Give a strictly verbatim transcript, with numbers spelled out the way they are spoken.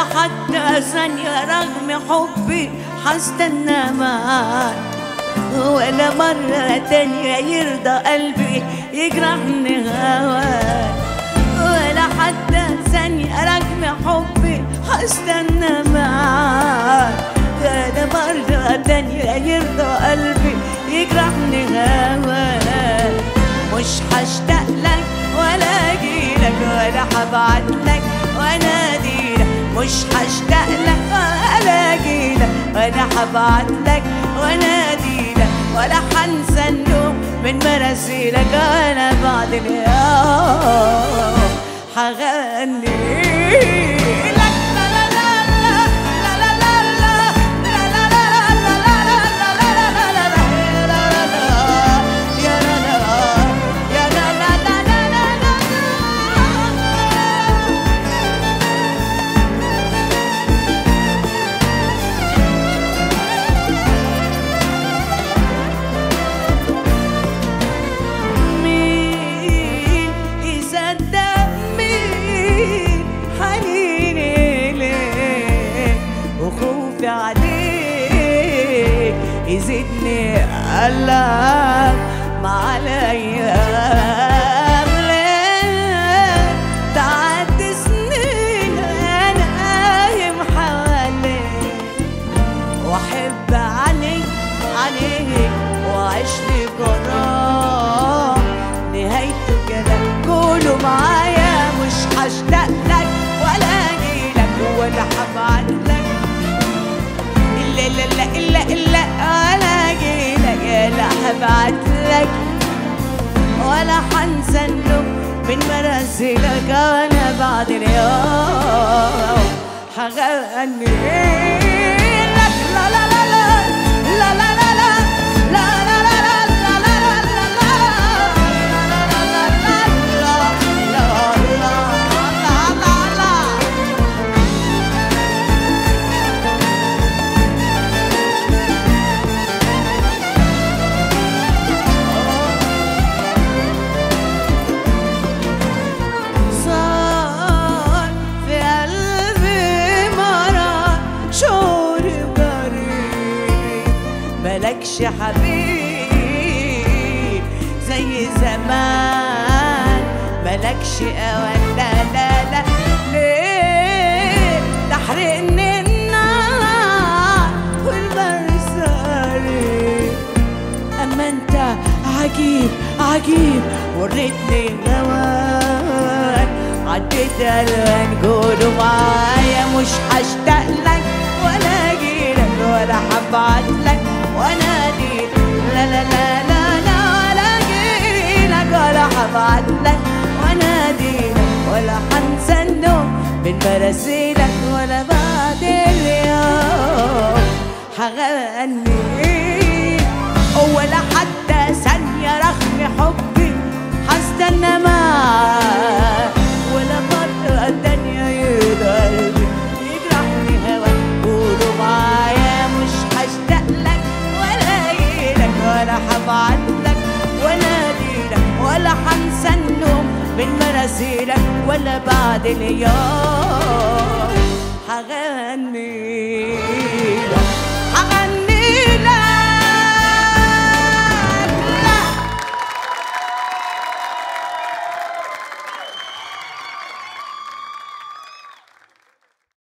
حتى ثانية رغم حبي هستنى معاك، ولا مرة تانية يرضى قلبي يجرحني هواك، ولا حتى ثانية رغم حبي هستنى معاك، ولا مرة تانية يرضى قلبي يجرحني هواك. مش هشتاق لك ولا اجيلك ولا هبعتلك واناديلك، مش هشتاق لك ولا اجيلك ولا هبعتلك واناديلك، ولا هنسى النوم من مراسيلك، ولا بعد اليوم هغني لك. عليك يزيدني قلق مع الأيام، ليه تعدي سنين أنا قايم حواليك، وأحب عليك عليك وأعيش لي غرام نهايته كده كله معايا. مش هشتاق لك ولا أجيلك ولا هبعتلك، لا لا لا إلا إلا ولا أجيلك لا هبعتلك، ولا هنسى النوم من مراسيلك، ولا بعد اليوم هغني لك. لا لا لا لا لا لا لا لا لا لا ملكش حبيب زي زمان، ملكش أوان لا لا لا، ليه تحرقني النار والبر ساري؟ أما أنت عجيب عجيب وريتني هواك، عديت ألوان قولوا معايا. مش هشتاق لك ولا أجيلك ولا هبعتلك واناديلك، لا لا لا لا لا ولا اجيلك ولا هبعتلك واناديلك، ولا هنسى النوم من مراسيلك، ولا بعد اليوم هغني، ولا حتى ثانية رغم حبي هستنى معاك، ولا مرة تانية يرضى قلبي يجرحني هواك. قولوا معايا مش هشتاق لك ولا هبعتلك واناديلك، ولا هنسى النوم من مراسيلك، ولا بعد اليوم هغني لك.